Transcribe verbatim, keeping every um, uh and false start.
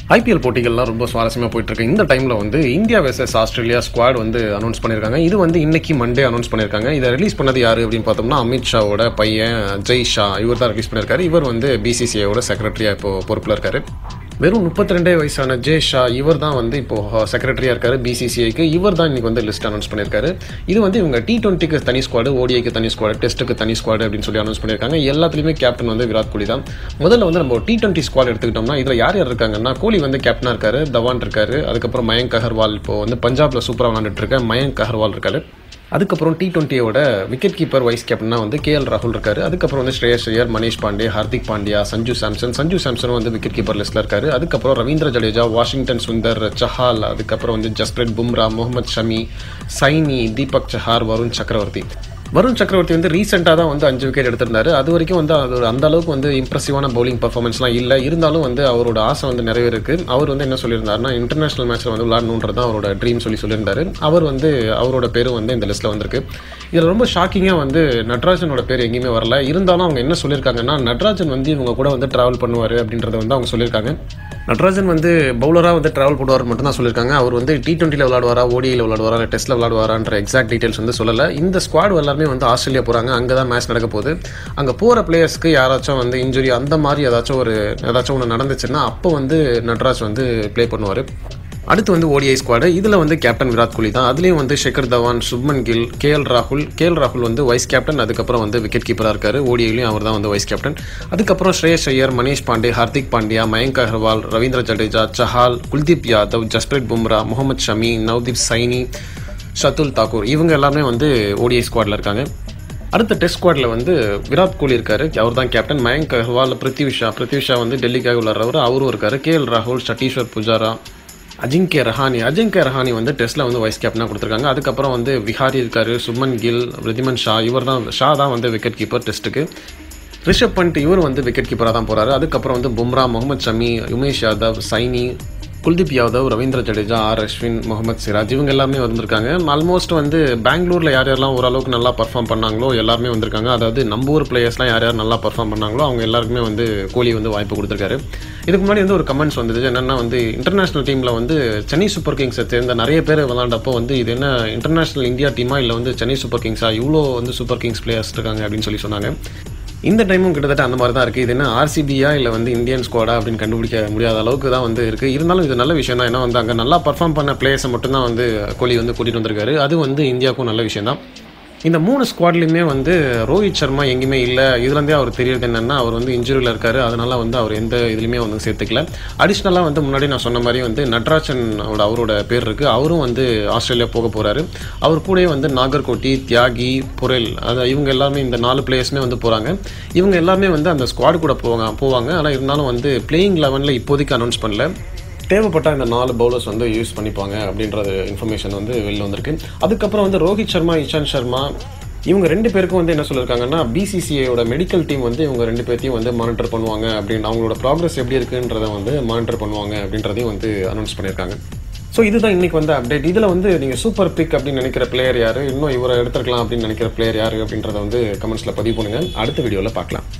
IPL போட்டிகள்லாம் ரொம்ப சுவாரஸ்யமாக போயிட்டு இருக்கு. இந்த டைமில் வந்து இந்தியா வெர்சஸ் ஆஸ்திரேலியா ஸ்குவாட் வந்து அனௌன்ஸ் பண்ணியிருக்காங்க. இது வந்து இன்னைக்கு மண்டே அனௌன்ஸ் பண்ணியிருக்காங்க. இதை ரிலீஸ் பண்ணது யாரு அப்படின்னு பார்த்தோம்னா அமித் ஷாவோட பையன் ஜெய் ஷா இவர் தான் ரிலீஸ் பண்ணியிருக்காரு. இவர் வந்து பிசிசிஐயோட செக்ரட்டரியா இப்போ பொறுப்பில் இருக்காரு. வெறும் முப்பத்தி ரெண்டே வயசான ஜெய் ஷா இவர் தான் வந்து இப்போ செக்ரட்டரியா இருக்காரு பிசிசிஐக்கு. இவர் தான் இன்னைக்கு வந்து லிஸ்ட் அனௌன்ஸ் பண்ணியிருக்காரு. இது வந்து இவங்க டி டுவெண்ட்டிக்கு தனி ஸ்குவாடு, ஓடிஐக்கு தனி ஸ்குவாடு, டெஸ்ட்டுக்கு தனி ஸ்குவாடு அப்படின்னு சொல்லி அனௌன்ஸ் பண்ணியிருக்காங்க. எல்லாத்துலேயுமே கேப்டன் வந்து விராட் கோலி தான். முதல்ல வந்து நம்ம டி டுவெண்ட்டி ஸ்குவாட் எடுத்துக்கிட்டோம்னா இதில் யார் யார் இருக்காங்கன்னா கோலி வந்து கேப்டனாக இருக்காரு, தவான் இருக்காரு, அதுக்கப்புறம் மயங்க் அகர்வால் இப்போ வந்து பஞ்சாப்ல சூப்பராக விளாண்டுட்டு இருக்க மயங்க் அகர்வால் இருக்காரு. அதுக்கப்புறம் டி டுவெண்ட்டியோட விக்கெட் கீப்பர் வைஸ் கேப்டனா வந்து கே எல் ராகுல் இருக்காரு. அதுக்கப்புறம் வந்து ஸ்ரேயஸ் ஐயர், மனிஷ் பாண்டே, ஹார்திக் பாண்டியா, சஞ்சு சாம்சன் சஞ்சு சாம்சன் வந்து விக்கெட் கீப்பர் லிஸ்ட்ல இருக்காரு. அதுக்கப்புறம் ரவீந்திர ஜடேஜா, வாஷிங்டன் சுந்தர், சஹால், அதுக்கப்புறம் வந்து ஜஸ்பிரீத் பும்ரா, முகமது ஷமி, சைனி, தீபக் சஹார், வருண் சக்கரவர்த்தி. வருண் சக்கரவர்த்தி வந்து ரீசெண்டாக தான் வந்து அஞ்சு விக்கெட் எடுத்திருந்தாரு. அது வரைக்கும் வந்து அது அந்த அளவுக்கு வந்து இம்ப்ரெசிவான பவுலிங் பர்ஃபார்மன்ஸ்லாம் இல்லை. இருந்தாலும் வந்து அவரோட ஆசை வந்து நிறைவேறிருக்கு. அவர் வந்து என்ன சொல்லியிருந்தாருன்னா இன்டர்நேஷனல் மேட்ச்சில் வந்து விளையாடணுன்றது தான் அவரோட ட்ரீம் சொல்லி சொல்லியிருந்தாரு. அவர் வந்து அவரோட பேரும் வந்து இந்த லிஸ்ட்டில் வந்திருக்கு. இதில் ரொம்ப ஷாக்கிங்காக வந்து நட்ராஜனோட பேர் எங்கேயுமே வரல. இருந்தாலும் அவங்க என்ன சொல்லியிருக்காங்கன்னா நட்ராஜன் வந்து இவங்க கூட வந்து ட்ராவல் பண்ணுவார் அப்படின்றத வந்து அவங்க சொல்லியிருக்காங்க. நட்ராஜன் வந்து பவுலராக வந்து ட்ராவல் பண்ணுவார் மட்டும் தான் சொல்லியிருக்காங்க. அவர் வந்து டி டுவெண்ட்டியில் விளாடுவாரா, ஓடியில் விளாடுவாரா, டெஸ்ட்டில் விளாடுவாரான்ற எக்ஸாக்ட் டீட்டெயில்ஸ் வந்து சொல்லலை. இந்த ஸ்குவாட் எல்லாருமே வந்து ஆஸ்திரேலியா போகிறாங்க. அங்கே தான் மேட்ச் நடக்க போகுது. அங்கே போகிற பிளேயர்ஸ்க்கு யாராச்சும் வந்து இன்ஜுரி அந்த மாதிரி ஏதாச்சும் ஒரு ஏதாச்சும் ஒன்று நடந்துச்சுன்னா அப்போ வந்து நட்ராஜ் வந்து ப்ளே பண்ணுவார். அடுத்து வந்து ஓடிஐ ஸ்குவாடு. இதில் வந்து கேப்டன் விராட் கோலி தான். அதுலேயும் வந்து ஷிகர் தவான், சுப்மன் கில், கே எல் ராகுல் கே எல் ராகுல் வந்து வைஸ் கேப்டன். அதுக்கப்புறம் வந்து விக்கெட் கீப்பராக இருக்காரு. ஓடிஐலையும் அவர் தான் வந்து வைஸ் கேப்டன். அதுக்கப்புறம் ஸ்ரேயஸ் ஐயர், மனிஷ் பாண்டே, ஹார்திக் பாண்டியா, மயங்க் அகர்வால், ரவீந்திர ஜடேஜா, சஹால், குல்தீப் யாதவ், ஜஸ்பிரீத் பும்ரா, முகமது ஷமி, நவ்தீப் சைனி, ஷத்துல் தாக்கூர் இவங்க எல்லாமே வந்து ஓடிஐ ஸ்குவாடில் இருக்காங்க. அடுத்த டெஸ்ட் ஸ்குவாடில் வந்து விராட் கோலி இருக்காரு. அவர் தான் கேப்டன். மயங்க் அகர்வால், பிருத்வி ஷா பிருத்வி ஷா வந்து டெல்லிக்காக விளாட்றவர், அவரும் இருக்காரு. கே எல் ராகுல், சட்டீஸ்வர் புஜாரா, அஜிங்கே ரஹானி அஜிங்கே ரஹானி வந்து டெஸ்ட்டில் வந்து வைஸ் கேப்டனாக கொடுத்துருக்காங்க. அதுக்கப்புறம் வந்து விஹாரி இருக்காரு, சுப்மன் கில், ரிதிமன் ஷா இவர் தான் ஷா தான் வந்து விக்கெட் கீப்பர் டெஸ்ட்டுக்கு. ரிஷப் பண்ட் இவர் வந்து விக்கெட் கீப்பராக தான் போகிறாரு. அதுக்கப்புறம் வந்து பும்ரா, முகமது ஷமி, உமேஷ் யாதவ், சைனி, குல்தீப் யாதவ், ரவீந்திர ஜடேஜா, ஆர் அஸ்வின், முகமது சிராஜ் இவங்க எல்லாமே வந்திருக்காங்க. ஆல்மோஸ்ட் வந்து பெங்களூரில் யார் யாரெல்லாம் ஓரளவுக்கு நல்லா பர்ஃபார்ம் பண்ணாங்களோ எல்லாருமே வந்திருக்காங்க. அதாவது நம்ம ஊர் பிளேயர்ஸ்லாம் யார் யார் நல்லா பர்ஃபார்ம் பண்ணாங்களோ அவங்க எல்லாருக்குமே வந்து கோலி வந்து வாய்ப்பு கொடுத்துருக்காரு. இதுக்கு முன்னாடி வந்து ஒரு கமெண்ட்ஸ் வந்தது என்னென்னா வந்து இன்டர்நேஷனல் டீமில் வந்து சென்னை சூப்பர் கிங்ஸை சேர்ந்த நிறைய பேர் விளாண்டப்போ வந்து இது என்ன இன்டர்நேஷனல் இந்தியா டீமா இல்லை வந்து சென்னை சூப்பர் கிங்ஸா, இவ்வளோ வந்து சூப்பர் கிங்ஸ் பிளேயர்ஸ் இருக்காங்க அப்படின்னு சொல்லி சொன்னாங்க. இந்த டைமும் கிட்டத்தட்ட அந்த மாதிரி தான் இருக்குது. இது என்ன ஆர்சிபியா இல்லை வந்து இந்தியன் ஸ்குவாடா அப்படின்னு கண்டுபிடிக்க முடியாத அளவுக்கு தான் வந்து இருக்குது. இருந்தாலும் இது நல்ல விஷயம் தான். ஏன்னா வந்து அங்கே நல்லா பர்ஃபார்ம் பண்ண பிளேயர்ஸை மட்டும்தான் வந்து கோலி வந்து கூட்டிகிட்டு வந்திருக்காரு. அது வந்து இந்தியாவுக்கும் நல்ல விஷயம் தான். இந்த மூணு ஸ்குவாட்லேயுமே வந்து ரோஹித் சர்மா எங்கேயுமே இல்லை. இதுலேருந்தே அவர் தெரியுது என்னென்னா அவர் வந்து இன்ஜுரியில் இருக்காரு. அதனால் வந்து அவர் எந்த இதுலையுமே வந்து சேர்த்துக்கல. அடிஷ்னலாக வந்து முன்னாடி நான் சொன்ன மாதிரி வந்து நட்ராஜனோட அவரோட பேர் இருக்குது. அவரும் வந்து ஆஸ்திரேலியா போக போகிறாரு. அவர் கூடயே வந்து நாகர்கோட்டி, தியாகி, புரெல் அது இவங்க எல்லாமே இந்த நாலு பிளேயர்ஸுமே வந்து போகிறாங்க. இவங்க எல்லாமே வந்து அந்த ஸ்குவாடு கூட போவாங்க போவாங்க ஆனால் இருந்தாலும் வந்து பிளேயிங் லெவனில் இப்போதைக்கு அனௌன்ஸ் பண்ணல. தேவைப்பட்டால் இந்த நாலு பவுலர்ஸ் வந்து யூஸ் பண்ணிப்பாங்க அப்படின்றது இன்ஃபர்மேஷன் வந்து வெளில வந்திருக்கு. அதுக்கப்புறம் வந்து ரோஹித் சர்மா, இஷாந்த் சர்மா இவங்க ரெண்டு பேருக்கும் வந்து என்ன சொல்லியிருக்காங்கன்னா பிசிசிஐயோட மெடிக்கல் டீம் வந்து இவங்க ரெண்டு பேர்த்தையும் வந்து மானிட்டர் பண்ணுவாங்க அப்படின்னு, அவங்களோட ப்ராக்ரஸ் எப்படி இருக்குன்றதை வந்து மானிட்டர் பண்ணுவாங்க அப்படின்றதையும் வந்து அனௌன்ஸ் பண்ணியிருக்காங்க. ஸோ இதுதான் இன்றைக்கி வந்து அப்டேட். இதில் வந்து நீங்கள் சூப்பர் பிக் அப்படின்னு நினைக்கிற பிளேயர் யார், இன்னும் இவரை எடுத்துருக்கலாம் அப்படின்னு நினைக்கிற பிளேயர் யார் அப்படின்றத வந்து கமெண்ட்ஸில் பதிவு பண்ணுங்கள். அடுத்த வீடியோவில் பார்க்கலாம்.